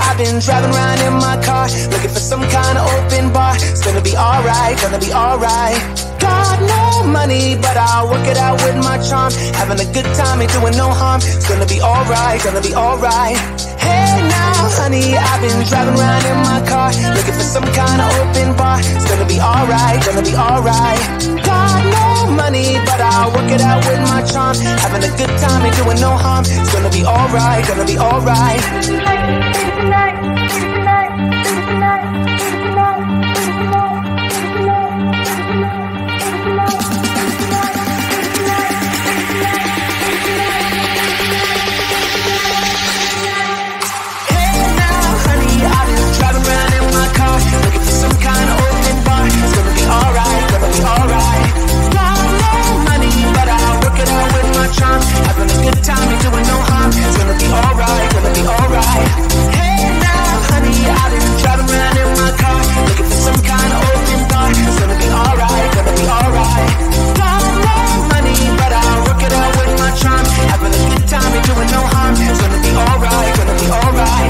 I've been driving around in my car, looking for some kind of open bar. It's gonna be alright, gonna be alright. Got no money, but I'll work it out with my charm. Having a good time, ain't doing no harm. It's gonna be alright, gonna be alright. Hey now, honey, I've been driving around in my car, looking for some kind of open bar. It's gonna be alright, gonna be alright. Got no money, but I'll work it out with my charm. Having a good time, ain't doing no harm. It's gonna be alright, gonna be alright. Looking for some kind of open bar. It's gonna be alright, gonna be alright. Got no money, but I'll work it out with my charm. Having a good time, ain't doing no harm. It's gonna be alright, gonna be alright. Hey now, honey, I've been driving around in my car, looking for some kind of open bar. It's gonna be alright, gonna be alright. Got no money, but I'll work it out with my charm. Having a good time, ain't doing no harm. It's gonna be alright, gonna be alright.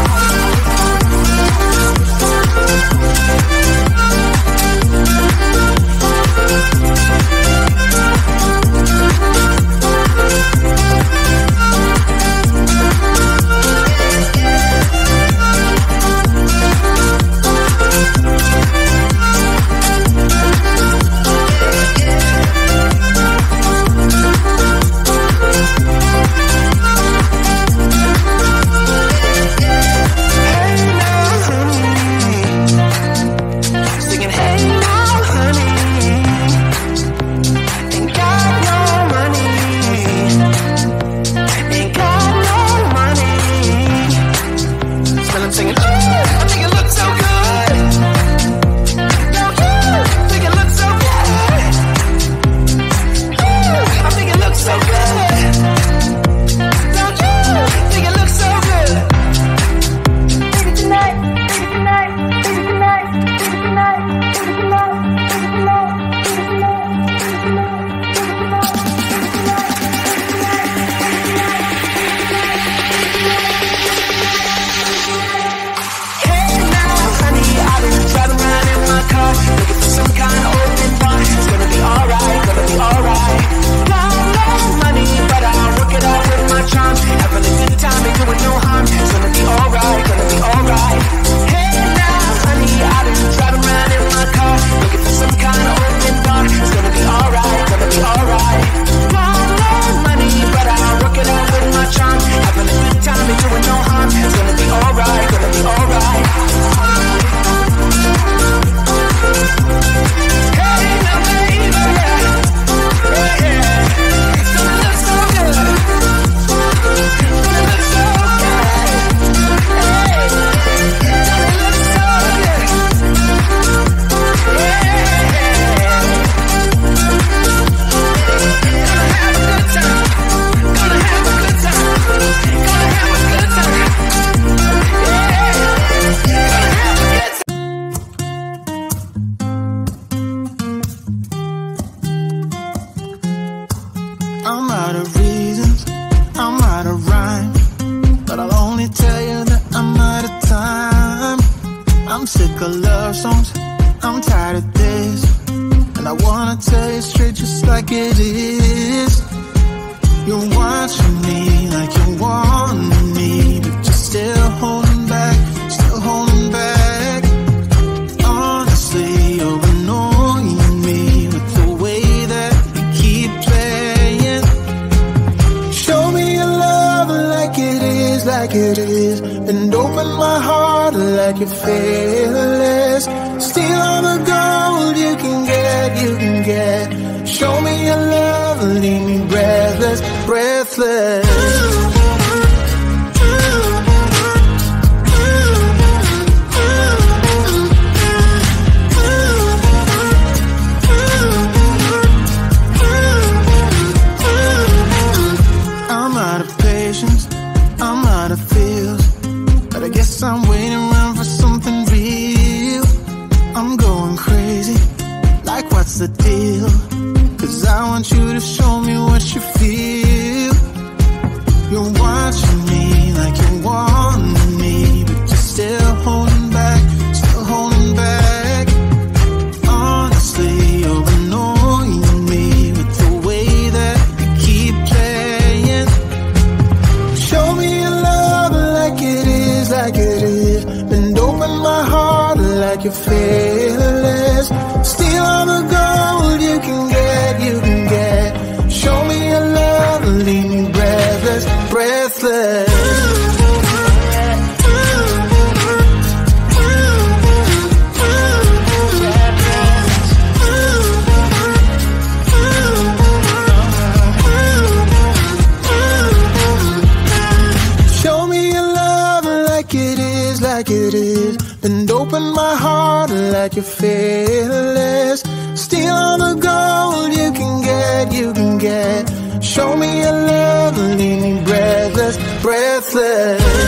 what's the deal? 'Cause I want you to show me what you feel. You're watching me like you want me, but still holding back, still holding back. Honestly, you're annoying me with the way that you keep playing. Show me your love like it is, like it is. Bend open my heart like you're fearless. Steal all the gold you can get, you can get. Show me your love, leave me breathless, breathless. Like it is, bend open my heart like you're fearless. Steal all the gold you can get, you can get. Show me your love, leave me breathless, breathless.